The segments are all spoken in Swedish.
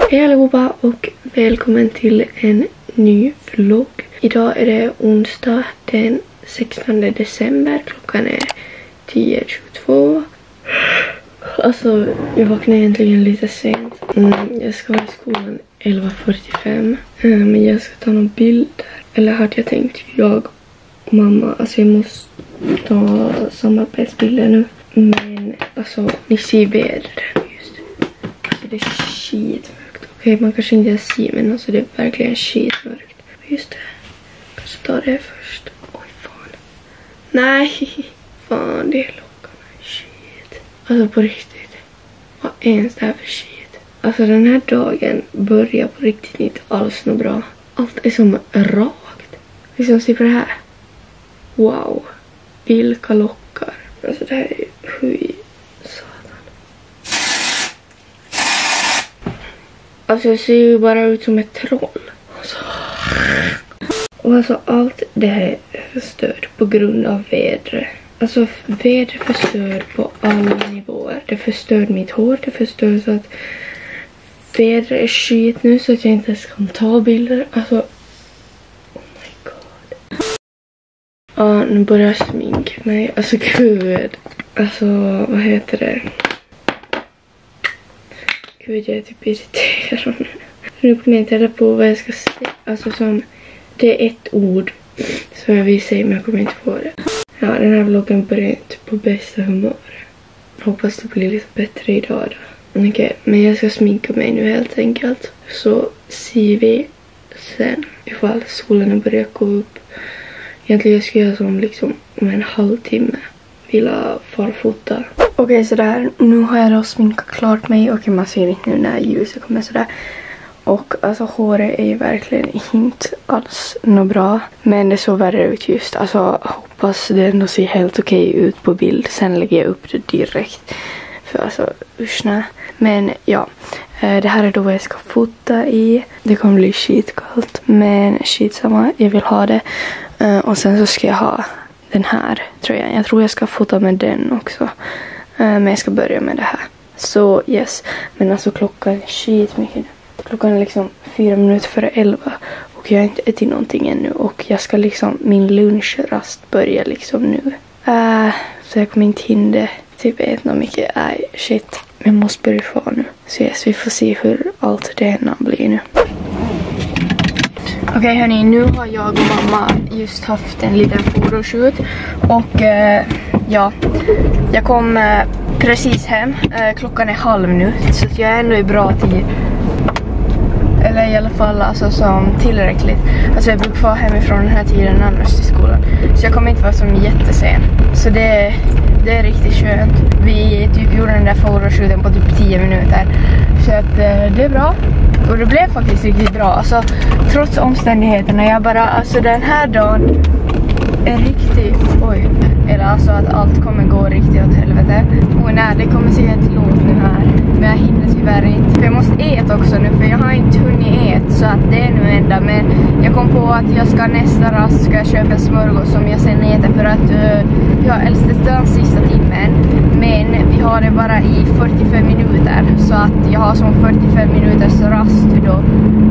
Hej allihopa och välkommen till en ny vlogg. Idag är det onsdag den 16 december. Klockan är 10:22. Alltså, jag vaknade egentligen lite sent. Jag ska vara i skolan 11:45. Men jag ska ta några bilder. Eller hade jag tänkt, jag och mamma. Alltså jag måste ta samarbetsbilder nu. Men alltså, ni ser vädret just. Alltså det är skitmörkt. Okej, man kanske inte ser, men alltså det är verkligen skitmörkt. Just det. Kanske ta det först. Oj, fan. Nej. Fan, det är lockarna. Shit. Alltså på riktigt. Vad är ens det här för shit? Alltså den här dagen börjar på riktigt inte alls något bra. Allt är som rakt. Liksom, se på det här. Wow. Vilka lockar. Alltså det här är sjukt. Alltså det ser ju bara ut som ett troll. Och alltså allt det här är förstört på grund av vädret. Alltså vädret förstör på alla nivåer. Det förstör mitt hår. Det förstör så att vädret är skit nu så att jag inte ens kan ta bilder. Alltså, oh my god. Ja, nu börjar jag sminka mig. Alltså gud. Alltså, vad heter det? Gud, jag är typ irriterad nu. Nu kommer jag inte reda på vad jag ska säga. Alltså som, det är ett ord som jag vill säga, men jag kommer inte på det. Ja, den här vloggen börjar inte på bästa humör. Hoppas det blir lite bättre idag då. Okej, men jag ska sminka mig nu helt enkelt. Så ser vi sen ifall solen börjar gå upp. Egentligen ska jag som liksom om en halvtimme vilja farfota. Okej, sådär. Nu har jag då sminkat klart mig. Okej, man ser inte nu när ljuset kommer sådär. Och alltså håret är ju verkligen inte alls något bra. Men det såg värre ut just. Alltså hoppas det ändå ser helt okej ut på bild. Sen lägger jag upp det direkt. För alltså usch nej. Men ja, det här är då vad jag ska fota i. Det kommer bli skitkallt. Men skitsamma, jag vill ha det. Och sen så ska jag ha den här tröjan. Jag tror jag ska fota med den också. Men jag ska börja med det här. Så yes. Men alltså klockan är skitmycket. Klockan är liksom 4 minuter före 11. Och jag har inte ätit någonting ännu. Och jag ska liksom, min lunchrast börja liksom nu. Så jag kommer inte hinna typ äta något mycket. Shit. Jag måste börja få nu. Så yes, vi får se hur allt det här blir nu. Okej hörni, nu har jag och mamma just haft en liten photoshoot. Och ja, jag kom precis hem. Klockan är 12:30 nu. Så jag är ändå i bra tid. Eller i alla fall alltså som tillräckligt. Alltså jag brukar vara hemifrån den här tiden annars till skolan. Så jag kommer inte vara som jättesen. Så det är riktigt skönt. Vi typ gjorde den där photoshooten på typ 10 minuter. Så att det är bra. Och det blev faktiskt riktigt bra. Alltså trots omständigheterna. Jag bara, alltså den här dagen är riktigt, oj. Eller alltså att allt kommer gå riktigt åt helvete. Och nej, det kommer se ett lågt nu här. Men jag hinner tyvärr inte. För jag måste äta också nu, för jag har inte hunnit äta. Så att det är nu ända. Men jag kom på att jag ska nästa rast ska köpa en smörgås som jag sen äter. För att jag har äldstestans sista timmen. Men vi har det bara i 45 minuter. Så att jag har som 45 minuters rast då.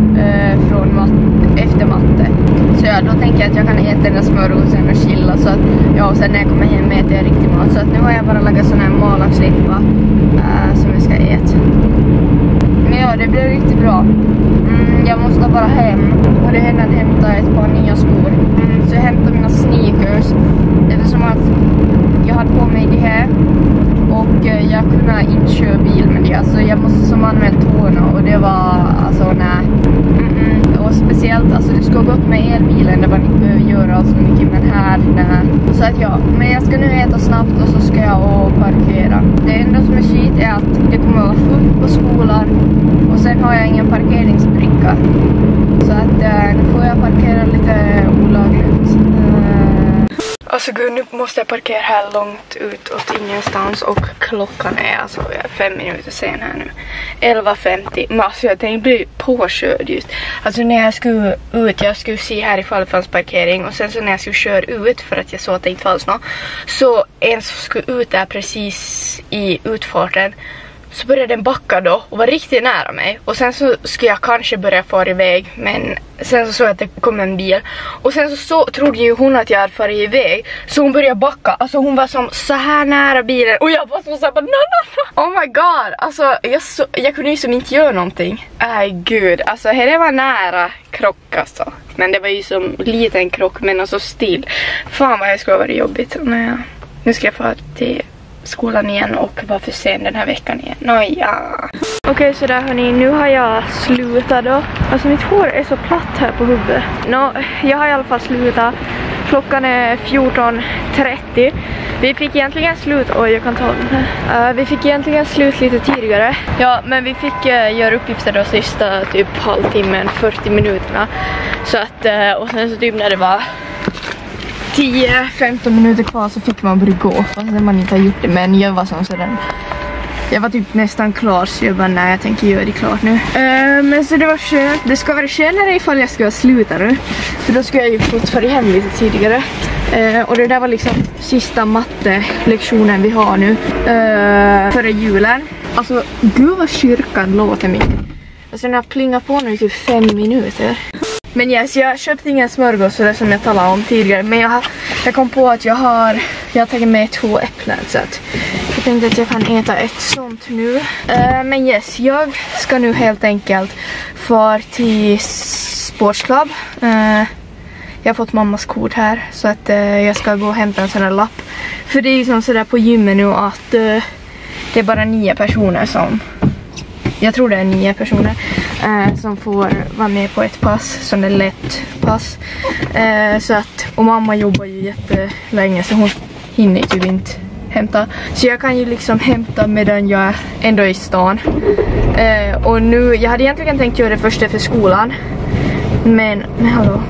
Från efter matte. Så ja, då tänker jag att jag kan äta den där smörgåsen och chilla. Så att, ja, och sen när jag kommer hem äter jag riktigt mat. Så att nu har jag bara lagat sån här malaxlimpa som jag ska äta. Men ja, det blir riktigt bra. Jag måste bara hem. Och det händer att hämta ett par nya skor. Så jag hämtar mina sneakers. Eftersom att jag hade på mig det här. Och jag kunde inte köra bil med det. Alltså jag måste som använda tårna. Och det var alltså nej. Och speciellt, alltså det ska gått med elbilen där man inte behöver göra så mycket, men här, nej. Så att ja, men jag ska nu äta snabbt och så ska jag och parkera. Det enda som är skit är att det kommer vara fullt på skolan och sen har jag ingen parkeringsbricka. Så att nu får jag parkera lite olagligt. Alltså gud, nu måste jag parkera här långt ut åt ingenstans och klockan är alltså 5 minuter sen här nu. 11:50. Men alltså jag tänkte bli påkörd just. Alltså när jag skulle ut, jag skulle se här ifall det fanns parkering. Och sen så när jag skulle köra ut för att jag såg att det inte fanns något. Så en som skulle ut där precis i utfarten så började den backa då och var riktigt nära mig. Och sen så skulle jag kanske börja fara iväg, men sen så såg jag att det kom en bil. Och sen så trodde ju hon att jag hade farit iväg, så hon började backa. Alltså hon var som så här nära bilen och jag var så bara no. Oh my god, alltså jag kunde ju som inte göra någonting. Gud, alltså det var nära krock alltså. Men det var ju som liten krock, men alltså still. Fan vad jag skulle ha varit jobbigt. Nu ska jag få till skolan igen och vara för sen den här veckan igen. Nåja. Okej, så där hörni, nu har jag slutat då. Alltså mitt hår är så platt här på huvudet. Jag har i alla fall slutat. Klockan är 14:30. Vi fick egentligen slut, jag kan ta den här. Vi fick egentligen slut lite tidigare. Ja, men vi fick göra uppgifter då sista typ halvtimmen, 40 minuterna. Så att, och sen så typ när det var 10-15 minuter kvar så fick man börja gå. Fast man inte har gjort det, men jag var sådär. Jag var typ nästan klar, så jag bara nej, jag tänker göra det klart nu. Men så det var skönt. Det ska vara skönare ifall jag ska sluta nu. För då ska jag ju fått fara hem lite tidigare. Och det där var liksom sista mattelektionen vi har nu. Före julen. Alltså, gud vad kyrkan låter mycket. Alltså den har plingat på nu i typ 5 minuter. Men yes, jag köpte ingen smörgås så det som jag talade om tidigare. Men jag kom på att jag har tagit med 2 äpplen. Så att jag tänkte att jag kan äta ett sånt nu. Men yes, jag ska nu helt enkelt fara till sportsklubb. Jag har fått mammas kod här. Så att jag ska gå och hämta en sån här lapp. För det är ju som sådär på gymmet nu att det är bara 9 personer som... Jag tror det är 9 personer som får vara med på ett pass, som är lätt pass. Så att, och mamma jobbar ju jättelänge så hon hinner typ inte hämta. Så jag kan ju liksom hämta medan jag ändå är i stan. Och nu, jag hade egentligen tänkt göra det först efter skolan. Men hallå.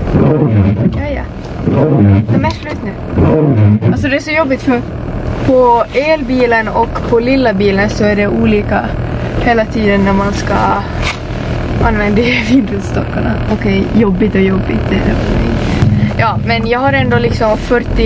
Ja. Det är slut nu. Alltså det är så jobbigt för på elbilen och på lilla bilen så är det olika hela tiden när man ska använda vindelstockarna. Okej, jobbigt och jobbigt. Ja, men jag har ändå liksom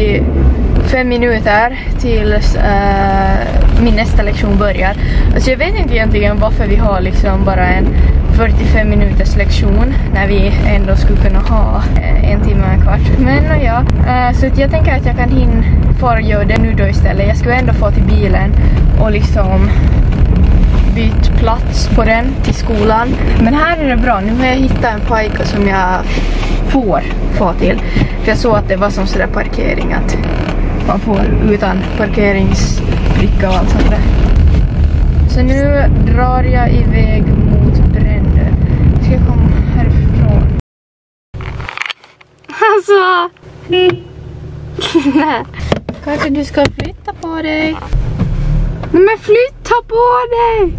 45 minuter tills min nästa lektion börjar. Alltså jag vet inte egentligen varför vi har liksom bara en 45 minuters lektion när vi ändå skulle kunna ha 1 timme och en kvart. Men ja, så att jag tänker att jag kan hinna fara göra det nu då istället. Jag skulle ändå få till bilen och liksom bytt plats på den till skolan. Men här är det bra. Nu har jag hittat en pajka som jag får få till. För jag såg att det var som sådär parkering att man får utan parkeringsbricka och allt sånt där. Så nu drar jag iväg mot Brändö. Ska jag komma härifrån? Alltså! Nej. Kanske du ska flytta på dig. Nej men flytta på dig!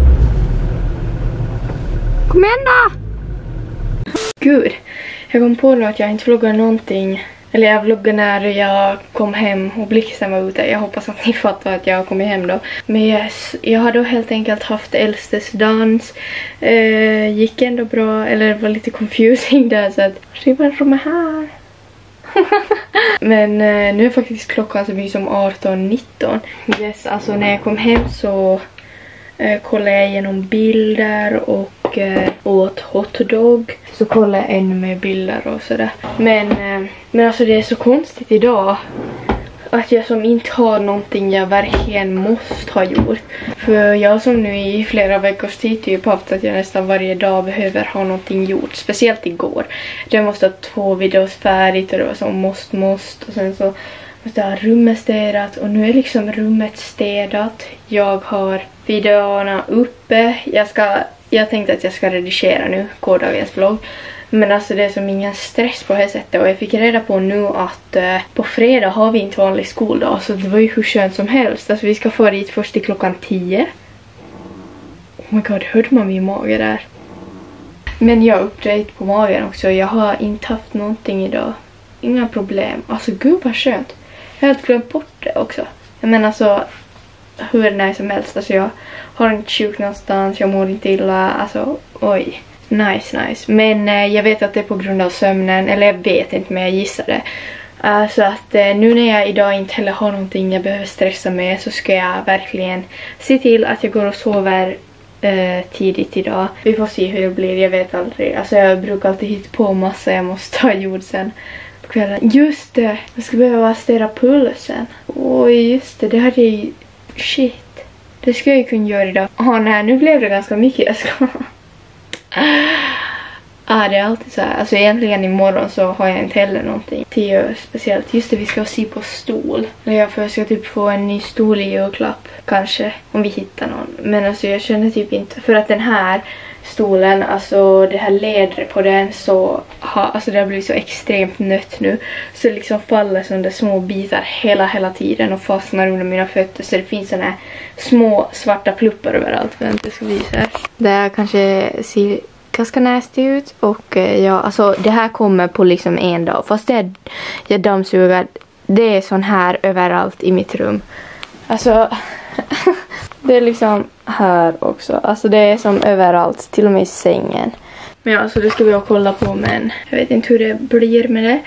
Kom igen då! Gud, jag kom på nu att jag inte vloggar någonting. Eller jag vloggade när jag kom hem och blixten var ute. Jag hoppas att ni fattar att jag kom hem då. Men yes, jag har då helt enkelt haft äldstes dans. Gick ändå bra, eller det var lite confusing där så att Rivan som är här. Men nu är faktiskt klockan så mycket som 18:19. Yes, alltså när jag kom hem så kollade jag igenom bilder och åt hotdog. Så kollade jag ännu mer bilder och sådär. Men alltså det är så konstigt idag att jag som inte har någonting jag verkligen måste ha gjort. För jag som nu i flera veckors tid typ haft att jag nästan varje dag behöver ha någonting gjort. Speciellt igår. Jag måste ha 2 videos färdigt och det var som måste. Och sen så måste jag ha rummet städat. Och nu är liksom rummet städat. Jag har videorna uppe. Jag tänkte att jag ska redigera nu gårdagens vlogg. Men alltså det är som ingen stress på det här sättet. Och jag fick reda på nu att på fredag har vi inte vanlig skoldag. Så det var ju hur skönt som helst. Alltså vi ska få dit först till klockan 10. Oh my god, hörde man min mage där? Men jag upplevde på magen också. Jag har inte haft någonting idag. Inga problem. Alltså gud vad skönt. Jag har helt glömt bort det också. Jag menar alltså hur när som helst. Alltså jag har inte sjuk någonstans. Jag mår inte illa. Alltså oj. Nice. Men jag vet att det är på grund av sömnen. Eller jag vet inte, men jag gissar det. Så att nu när jag idag inte heller har någonting jag behöver stressa med, så ska jag verkligen se till att jag går och sover tidigt idag. Vi får se hur det blir, jag vet aldrig. Alltså jag brukar alltid hitta på massa jag måste ha gjort sen på kvällen. Just det, jag ska behöva städa pulsen. Oj, just det, det hade jag... Shit. Det skulle jag kunna göra idag. Nej, nu blev det ganska mycket. Jag ska... det är alltid så här. Alltså egentligen imorgon så har jag inte heller någonting till göra speciellt. Just det, vi ska se på stol. Jag ska typ få en ny stol i julklapp. Kanske, om vi hittar någon. Men alltså jag känner typ inte. För att den här stolen, alltså det här lädret på den så alltså det har blivit så extremt nött nu. Så det liksom faller som små bitar hela tiden och fastnar under mina fötter. Så det finns såna här små svarta pluppar överallt. Vänta, jag ska visa här. Det här kanske ser ganska nasty ut. Och ja, alltså det här kommer på liksom en dag. Fast jag dammsugar. Det är sån här överallt i mitt rum. Alltså... Det är liksom här också. Alltså det är som överallt. Till och med i sängen. Men ja, så det ska vi kolla på. Men jag vet inte hur det blir med det.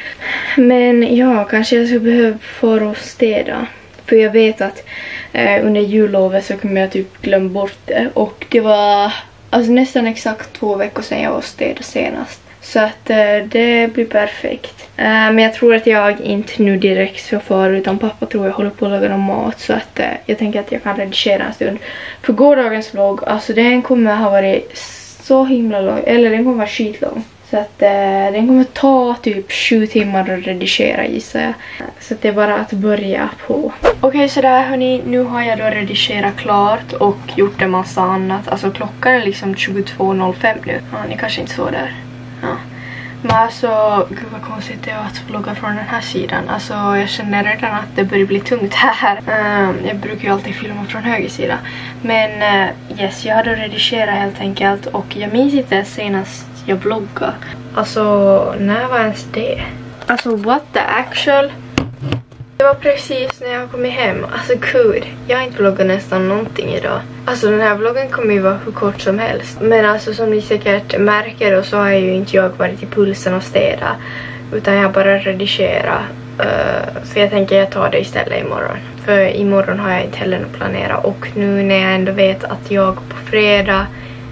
Men ja, kanske jag ska behöva få och städa. För jag vet att under jullovet så kommer jag typ glömma bort det. Och det var alltså nästan exakt 2 veckor sedan jag var och städa senast. Så att det blir perfekt. Men jag tror att jag inte nu direkt så far, utan pappa tror jag håller på att laga någon mat. Så att jag tänker att jag kan redigera en stund. För gårdagens vlogg, alltså den kommer ha varit så himla lång. Eller den kommer vara skitlång. Så att den kommer ta typ 7 timmar att redigera, gissar jag. Så att det är bara att börja på. Okej, så där hörni, nu har jag då redigerat klart och gjort en massa annat. Alltså klockan är liksom 22:05 nu. Ja, ni kanske inte såg där. Ja. Men alltså, gud vad konstigt det är att vlogga från den här sidan. Alltså jag känner redan att det börjar bli tungt här. Jag brukar ju alltid filma från höger sida. Men yes, jag hade redigerat helt enkelt. Och jag minns inte senast jag vloggade. Alltså, när var ens det? Alltså, what the actual? Det var precis när jag kom hem. Alltså gud, jag har inte vloggat nästan någonting idag. Alltså den här vloggen kommer ju vara hur kort som helst. Men alltså som ni säkert märker, och så har ju inte jag varit i pulsen och städa. Utan jag bara redigerat. För jag tänker jag tar det istället imorgon. För imorgon har jag inte heller något planerat. Och nu när jag ändå vet att jag på fredag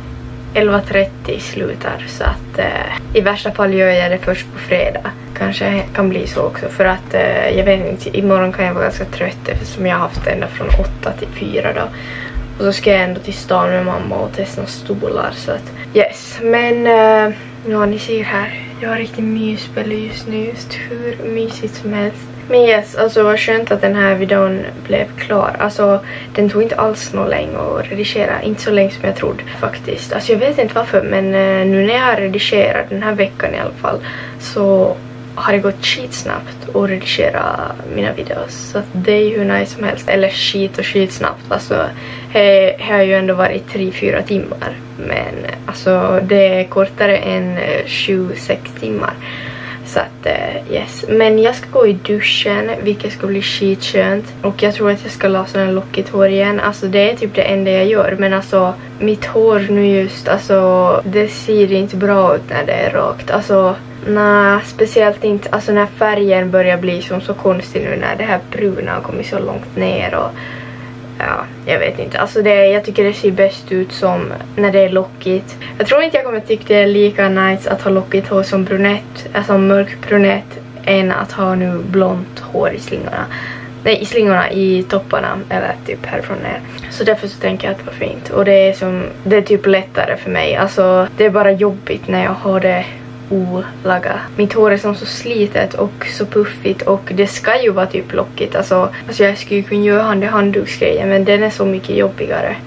11:30 slutar, så att i värsta fall gör jag det först på fredag. Kanske kan bli så också, för att jag vet inte, imorgon kan jag vara ganska trött eftersom jag har haft ända från 8 till 4 då. Och så ska jag ändå till stan med mamma och testa stolar, så att yes. Men ja, ni ser här, jag har riktigt mysspel just nu, just hur mysigt som helst. Men yes, alltså vad skönt att den här videon blev klar. Alltså den tog inte alls någon länge att redigera. Inte så länge som jag trodde faktiskt. Alltså jag vet inte varför, men nu när jag har redigerat den här veckan i alla fall, så har det gått skitsnabbt att redigera mina videos. Så att det är ju hur nice som helst. Eller skitsnabbt. Alltså det har ju ändå varit 3-4 timmar. Men alltså det är kortare än 7-6 timmar. Så att yes. Men jag ska gå i duschen, vilket ska bli skitskönt. Och jag tror att jag ska lasa en lockigt hår igen. Alltså det är typ det enda jag gör. Men alltså mitt hår nu just, alltså det ser inte bra ut när det är rakt. Alltså nej, speciellt inte. Alltså när färgen börjar bli som så konstig nu, när det här bruna har kommit så långt ner. Och ja, jag vet inte. Alltså jag tycker det ser bäst ut som när det är lockigt. Jag tror inte jag kommer tycka det är lika nice att ha lockigt hår som brunett, alltså mörk brunett, än att ha nu blont hår i slingorna. Nej, i slingorna, i topparna, eller typ härifrån ner. Så därför så tänker jag att det var fint. Och det är typ lättare för mig. Alltså det är bara jobbigt när jag har det olaga. Mitt hår är som så slitet och så puffigt, och det ska ju vara typ lockigt. Alltså jag skulle ju kunna göra handduksgrejen, men den är så mycket jobbigare.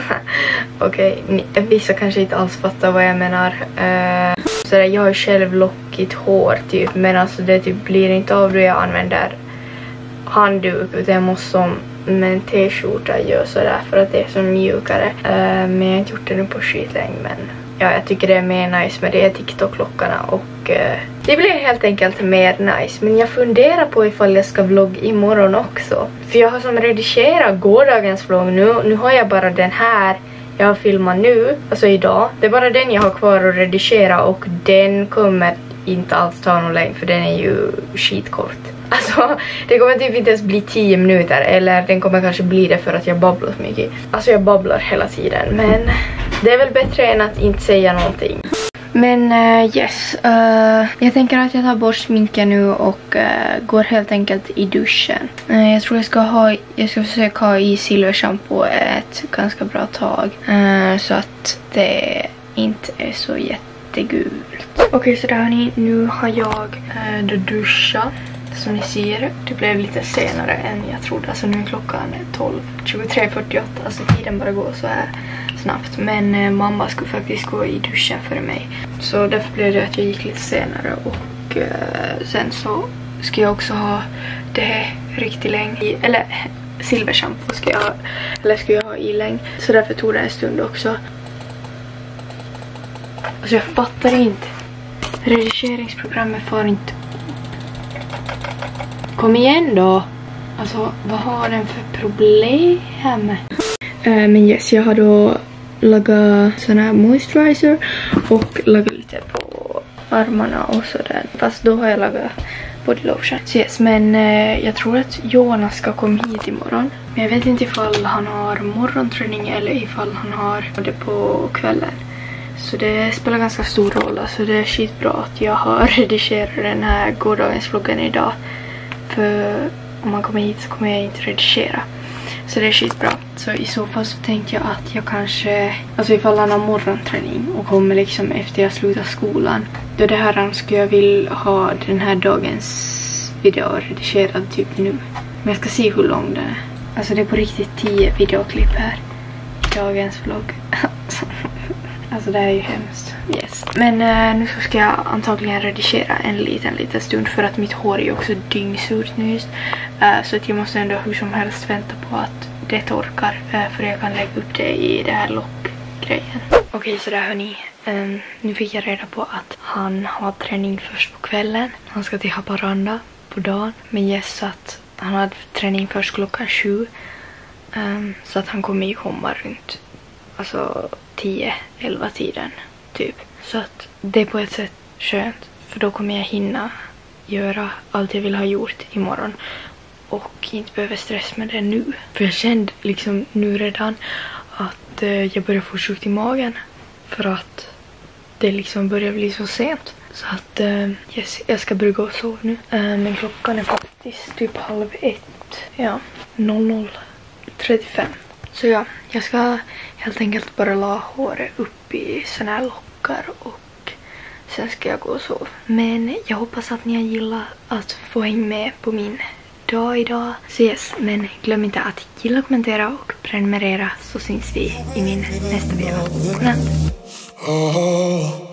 Okej, vissa kanske inte alls fattar vad jag menar. Så jag har ju själv lockigt hår typ, men alltså det typ blir inte av då jag använder handduk, utan jag måste som med en t-skjorta göra sådär för att det är så mjukare. Men jag har inte gjort det nu på skitlänge, men ja, jag tycker det är mer nice med det TikTok-klockorna, och det blir helt enkelt mer nice. Men jag funderar på ifall jag ska vlogga imorgon också. För jag har som redigerat gårdagens vlogg nu. Nu har jag bara den här jag har filmat nu, alltså idag. Det är bara den jag har kvar att redigera, och den kommer inte alls ta någon längd, för den är ju skitkort. Alltså, det kommer typ inte ens bli 10 minuter. Eller den kommer kanske bli det för att jag babblar så mycket. Alltså jag babblar hela tiden. Men det är väl bättre än att inte säga någonting. Men yes, jag tänker att jag tar bort sminken nu och går helt enkelt i duschen. Jag tror jag ska försöka ha i silvershampoo ett ganska bra tag. Så att det inte är så jättegult. Okej, så där hörni, nu har jag duschat. Som ni ser, det blev lite senare än jag trodde. Alltså nu är klockan 23:48. Alltså tiden bara går så här snabbt. Men mamma skulle faktiskt gå i duschen för mig. Så därför blev det att jag gick lite senare. Och sen så ska jag också ha det riktigt länge. Eller silvershampoo ska jag ha i länge. Så därför tog det en stund också. Alltså jag fattar inte. Redigeringsprogrammet får inte. Kom igen då. Alltså, vad har den för problem? Men yes, jag har då lagat sån här moisturizer och lagat lite på armarna och sådär. Fast då har jag lagat body lotion. Så yes, men jag tror att Jonas ska komma hit imorgon. Men jag vet inte ifall han har morgonträning eller ifall han har det på kvällen. Så det spelar ganska stor roll. Alltså det är skitbra att jag har redigerat den här gårdagens vloggen idag. För om man kommer hit så kommer jag inte redigera. Så det är skitbra. Så i så fall så tänkte jag att jag kanske, alltså ifall han har morgonträning och kommer liksom efter jag slutar skolan, då det här skulle jag vilja ha den här dagens video redigerad typ nu. Men jag ska se hur lång den är. Alltså det är på riktigt 10 videoklipp här i dagens vlogg. Alltså det är ju hemskt. Yes. Men nu så ska jag antagligen redigera en liten stund. För att mitt hår är ju också dyngsurt nu. Så att jag måste ändå hur som helst vänta på att det torkar. För jag kan lägga upp det i det här lockgrejen. Okej, så där hörni. Nu fick jag reda på att han har träning först på kvällen. Han ska till Haparanda på dagen. Men yes, att han har träning först klockan 7. Så att han kommer ju komma runt. Alltså 10-11 tiden typ. Så att det är på ett sätt skönt. För då kommer jag hinna göra allt jag vill ha gjort imorgon. Och inte behöver stress med det nu. För jag kände liksom nu redan att jag börjar få sjukt i magen. För att det liksom börjar bli så sent. Så att yes, jag ska börja gå och sova nu. Men klockan är faktiskt typ 12:30. Ja, 00:35. Så ja, jag ska helt enkelt bara la håret upp i såna här lockar och sen ska jag gå och sova. Men jag hoppas att ni har gillat att få hänga med på min dag idag. Så yes, men glöm inte att gilla, kommentera och prenumerera så syns vi i min nästa video. Godnatt!